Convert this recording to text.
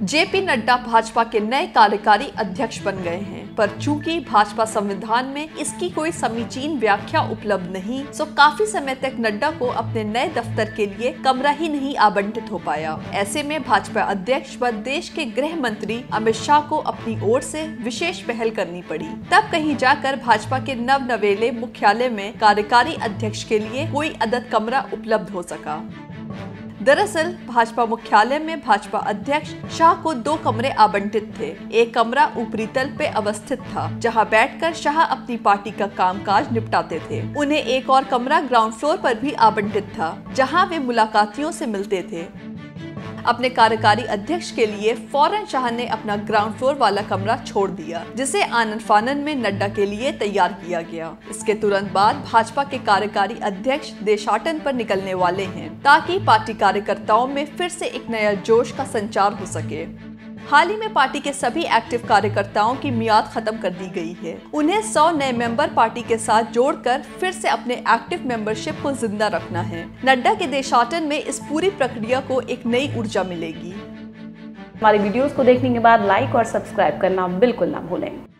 JP Nadda Bhajpa के नए कार्यकारी अध्यक्ष बन गए हैं, पर चूंकि भाजपा संविधान में इसकी कोई समीचीन व्याख्या उपलब्ध नहीं, तो काफी समय तक नड्डा को अपने नए दफ्तर के लिए कमरा ही नहीं आवंटित हो पाया। ऐसे में भाजपा अध्यक्ष व देश के गृह मंत्री अमित शाह को अपनी ओर से विशेष पहल करनी पड़ी। तब कहीं जाकर भाजपा के नवेले मुख्यालय में कार्यकारी अध्यक्ष के लिए कोई अदद कमरा उपलब्ध हो सका। दरअसल भाजपा मुख्यालय में भाजपा अध्यक्ष शाह को 2 कमरे आवंटित थे। एक कमरा ऊपरी तल पे अवस्थित था, जहां बैठकर शाह अपनी पार्टी का कामकाज निपटाते थे। उन्हें एक और कमरा ग्राउंड फ्लोर पर भी आवंटित था, जहां वे मुलाकातियों से मिलते थे। अपने कार्यकारी अध्यक्ष के लिए फौरन शाह ने अपना ग्राउंड फ्लोर वाला कमरा छोड़ दिया, जिसे आनन फानन में नड्डा के लिए तैयार किया गया। इसके तुरंत बाद भाजपा के कार्यकारी अध्यक्ष देशाटन पर निकलने वाले हैं, ताकि पार्टी कार्यकर्ताओं में फिर से एक नया जोश का संचार हो सके। हाल ही में पार्टी के सभी एक्टिव कार्यकर्ताओं की मियाद खत्म कर दी गई है। उन्हें 100 नए मेंबर पार्टी के साथ जोड़कर फिर से अपने एक्टिव मेंबरशिप को जिंदा रखना है। नड्डा के देशाटन में इस पूरी प्रक्रिया को एक नई ऊर्जा मिलेगी। हमारी वीडियोस को देखने के बाद लाइक और सब्सक्राइब करना बिल्कुल ना भूलें।